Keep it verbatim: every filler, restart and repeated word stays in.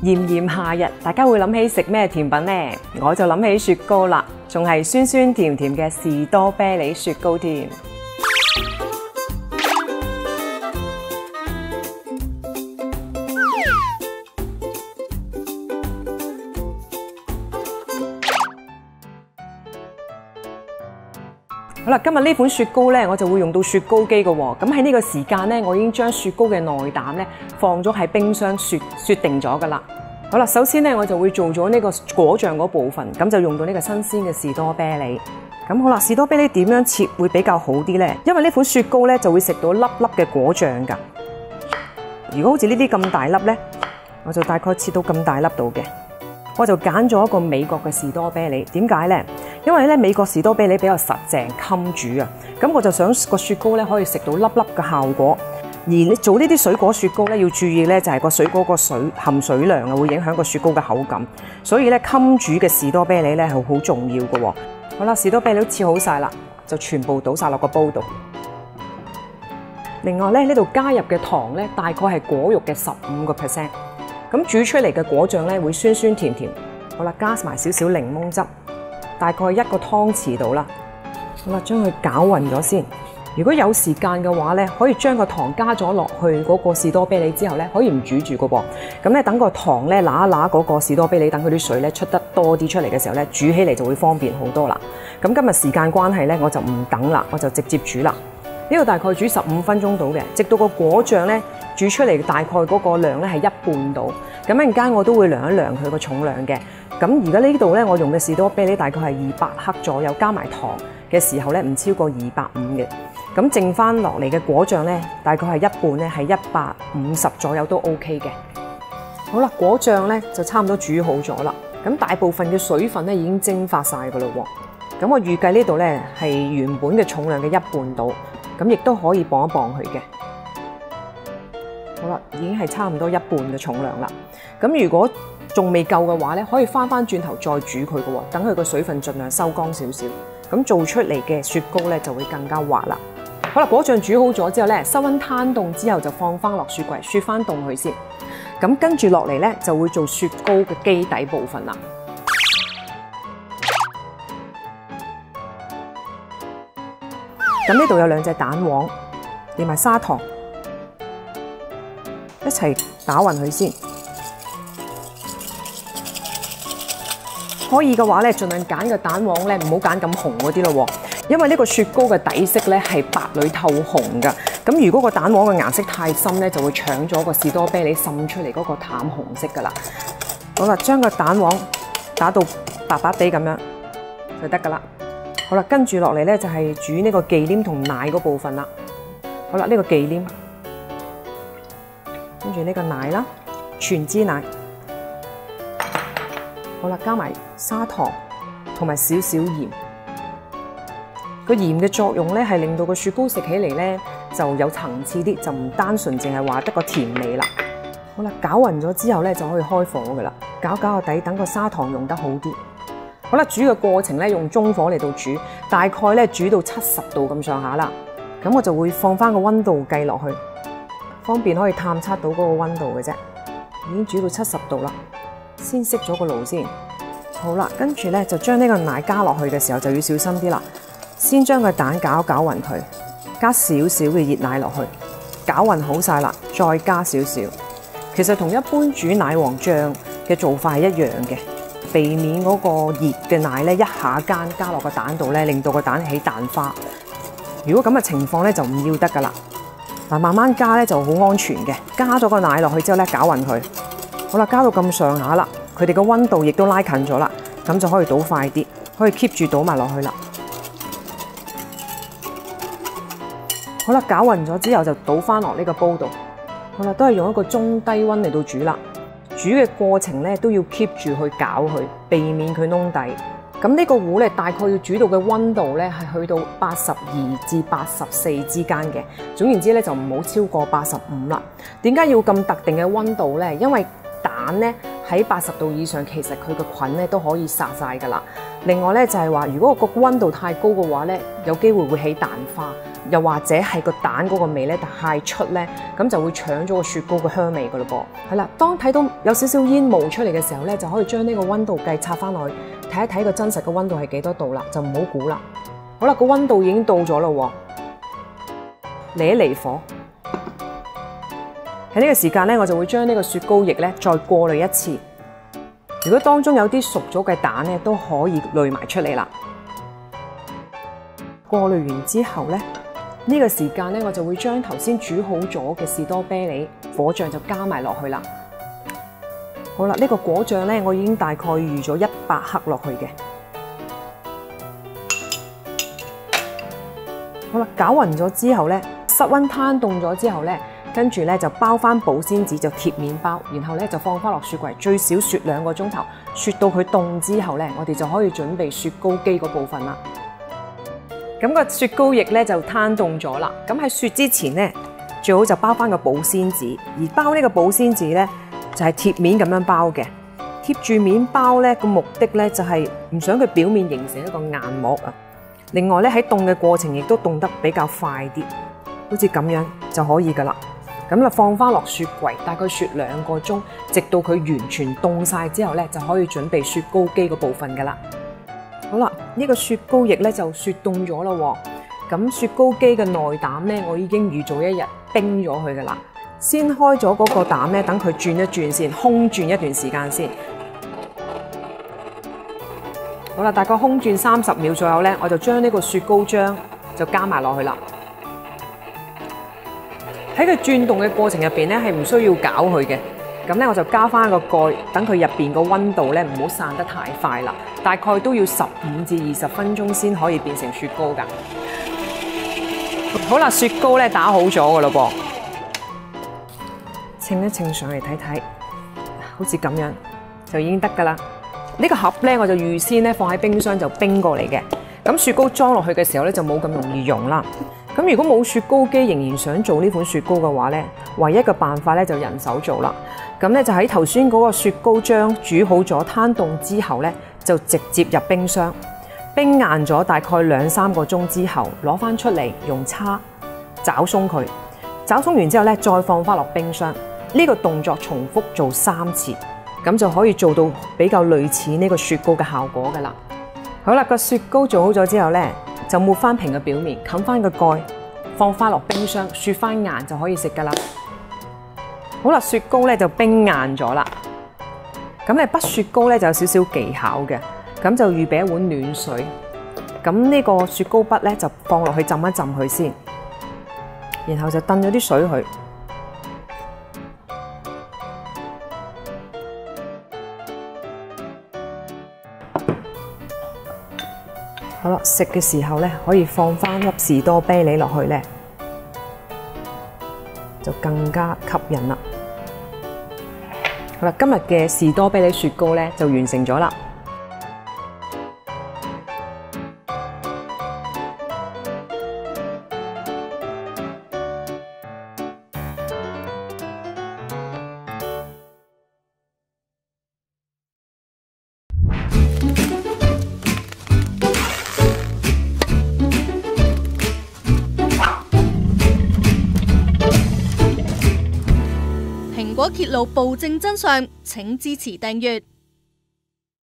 炎炎夏日，大家會諗起食咩甜品呢？我就諗起雪糕啦，仲係酸酸甜甜嘅士多啤梨雪糕添。好啦，今日呢款雪糕咧，我就會用到雪糕機嘅喎。咁喺呢個時間咧，我已經將雪糕嘅內膽咧放咗喺冰箱雪雪定咗噶啦。好啦，首先咧我就會做咗呢個果醬嗰部分，咁就用到呢個新鮮嘅士多啤梨。咁好啦，士多啤梨點樣切會比較好啲咧？因為呢款雪糕咧就會食到粒粒嘅果醬㗎。如果好似呢啲咁大粒咧，我就大概切到咁大粒度嘅。我就揀咗一個美國嘅士多啤梨，點解咧？因為咧美國士多啤梨比較實淨襟煮啊，咁我就想個雪糕咧可以食到粒粒嘅效果。而你做呢啲水果雪糕咧，要注意咧就係個水果個水含水量啊，會影響個雪糕嘅口感。所以咧襟煮嘅士多啤梨咧係好重要嘅喎。好啦，士多啤梨都切好晒啦，就全部倒晒落個煲度。另外咧呢度加入嘅糖咧，大概係果肉嘅十五個 percent。咁煮出嚟嘅果醬咧會酸酸甜甜。好啦，加埋少少檸檬汁，大概一個湯匙到啦。好啦，將佢攪勻咗先。如果有時間嘅話咧，可以將個糖加咗落去嗰個士多啤梨之後咧，可以唔煮住嘅噃。咁咧等個糖咧揦一揦嗰個士多啤梨，等佢啲水咧出得多啲出嚟嘅時候咧，煮起嚟就會方便好多啦。咁今日時間關係咧，我就唔等啦，我就直接煮啦。呢度大概煮十五分鐘到嘅，直到個果醬咧煮出嚟大概嗰個量咧係一半到。咁一陣間我都會量一量佢個重量嘅。咁而家呢度咧，我用嘅士多啤梨大概係二百克左右，加埋糖嘅時候咧唔超過二百五嘅。咁剩翻落嚟嘅果醬咧，大概係一半咧係一百五十左右都 OK 嘅。好啦，果醬咧就差唔多煮好咗啦。咁大部分嘅水分咧已經蒸發晒噶啦喎。咁我預計呢度咧係原本嘅重量嘅一半到。咁亦都可以磅一磅佢嘅。好啦，已經係差唔多一半嘅重量啦。咁如果仲未夠嘅話咧，可以翻翻轉頭再煮佢嘅喎，等佢個水分盡量收乾少少。咁做出嚟嘅雪糕咧就會更加滑啦。好啦，果醬煮好咗之後咧，室溫攤凍之後就放翻落雪櫃雪翻凍佢先。咁跟住落嚟咧就會做雪糕嘅基底部分啦。咁呢度有兩隻蛋黃，連埋砂糖，一齊打勻佢先。可以嘅話咧，盡量揀個蛋黃咧，唔好揀咁紅嗰啲咯喎，因為呢個雪糕嘅底色咧係白裏透紅㗎。咁如果個蛋黃嘅顏色太深咧，就會搶咗個士多啤梨滲出嚟嗰個淡紅色㗎啦。好啦，將個蛋黃打到白白地咁樣就得㗎啦。好啦，跟住落嚟咧就係煮呢個忌廉同奶嗰部分啦。好啦，呢個忌廉，跟住呢個奶啦，全脂奶。好啦，加埋砂糖同埋少少鹽。個鹽嘅作用咧係令到個雪糕食起嚟咧就有層次啲，就唔單純淨係話得個甜味啦。好啦，攪勻咗之後咧就可以開火噶啦，攪攪個底，等個砂糖溶得好啲。好啦，煮嘅過程咧用中火嚟到煮，大概咧煮到七十度咁上下啦。咁我就會放翻個溫度計落去，方便可以探測到嗰個溫度嘅啫。已經煮到七十度啦，先熄咗個爐先。好啦，跟住咧就將呢個奶加落去嘅時候就要小心啲啦。先將個蛋攪攪勻佢，加少少嘅熱奶落去，攪勻好晒啦，再加少少。其實同一般煮奶黃醬嘅做法係一樣嘅。避免嗰個熱嘅奶咧一下間加落個蛋度咧，令到個蛋起蛋花。如果咁嘅情況咧就唔要得噶啦。嗱，慢慢加咧就好安全嘅。加咗個奶落去之後咧，攪勻佢。好啦，加到咁上下啦，佢哋個溫度亦都拉近咗啦，咁就可以倒快啲，可以 keep 住倒埋落去啦。好啦，攪勻咗之後就倒翻落呢個煲度。好啦，都係用一個中低溫嚟到煮啦。煮嘅過程咧都要 keep 住去攪佢，避免佢燶底。咁呢個糊咧大概要煮到嘅溫度咧係去到八十二至八十四之間嘅。總言之咧就唔好超過八十五啦。點解要咁特定嘅溫度咧？因為蛋咧喺八十度以上，其實佢個菌咧都可以殺晒㗎啦。另外咧就係話，如果個溫度太高嘅話咧，有機會會起蛋花，又或者係個蛋嗰個味咧太出咧，咁就會搶咗個雪糕嘅香味㗎咯噃。係啦，當睇到有少少煙冒出嚟嘅時候咧，就可以將呢個溫度計插翻落去，睇一睇個真實嘅溫度係幾多度啦，就唔好估啦。好啦，個溫度已經到咗啦喎，離一離火。喺呢個時間咧，我就會將呢個雪糕液咧再過濾一次。如果當中有啲熟咗嘅蛋咧，都可以濾埋出嚟啦。過濾完之後咧，呢個時間咧，我就會將頭先煮好咗嘅士多啤梨果醬就加埋落去啦。好啦，呢個果醬咧，我已經大概預咗一百克落去嘅。好啦，攪勻咗之後咧，室溫攤凍咗之後咧。跟住咧就包翻保鮮紙，就貼面包，然後咧就放翻落雪櫃，最少雪兩個鐘頭，雪到佢凍之後咧，我哋就可以準備雪糕機嗰部分啦。咁個雪糕液咧就攤凍咗啦。咁喺雪之前咧，最好就包翻個保鮮紙，而包呢個保鮮紙咧就係貼面咁樣包嘅。貼住面包咧個目的咧就係唔想佢表面形成一個硬膜啊。另外咧喺凍嘅過程亦都凍得比較快啲，好似咁樣就可以噶啦。咁就放翻落雪櫃，大概雪兩個鐘，直到佢完全凍晒之後咧，就可以準備雪糕機嗰部分噶啦。好啦，呢個雪糕液咧就雪凍咗啦。咁雪糕機嘅內膽咧，我已經預早一日冰咗佢噶啦。先開咗嗰個膽咧，等佢轉一轉先，空轉一段時間先。好啦，大概空轉三十秒左右咧，我就將呢個雪糕漿就加埋落去啦。喺佢轉動嘅過程入邊咧，係唔需要攪佢嘅。咁咧，我就加翻個蓋，等佢入邊個溫度咧唔好散得太快啦。大概都要十五至二十分鐘先可以變成雪糕噶。好啦，雪糕咧打好咗噶咯噃，稱一稱上嚟睇睇，好似咁樣就已經得噶啦。呢個盒咧，我就預先咧放喺冰箱就冰過嚟嘅。咁雪糕裝落去嘅時候咧，就冇咁容易溶啦。咁如果冇雪糕機，仍然想做呢款雪糕嘅話咧，唯一嘅辦法咧就人手做啦。咁咧就喺頭先嗰個雪糕漿煮好咗、攤凍之後咧，就直接入冰箱，冰硬咗大概兩三個鐘之後，攞翻出嚟用叉攪鬆佢，攪鬆完之後咧，再放翻落冰箱。呢個動作重複做三次，咁就可以做到比較類似呢個雪糕嘅效果噶啦。好啦，個雪糕做好咗之後咧，就抹翻平個表面，冚翻個蓋，放翻落冰箱，雪翻硬就可以食噶啦。好啦，雪糕咧就冰硬咗啦。咁你畢雪糕咧就有少少技巧嘅，咁就預備一碗暖水。咁呢個雪糕筆咧就放落去浸一浸佢先，然後就燉咗啲水去。好啦，食嘅時候咧，可以放翻粒士多啤梨落去咧，就更加吸引啦。好啦，今日嘅士多啤梨雪糕咧就完成咗啦。 蘋果揭露暴政真相，請支持訂閱。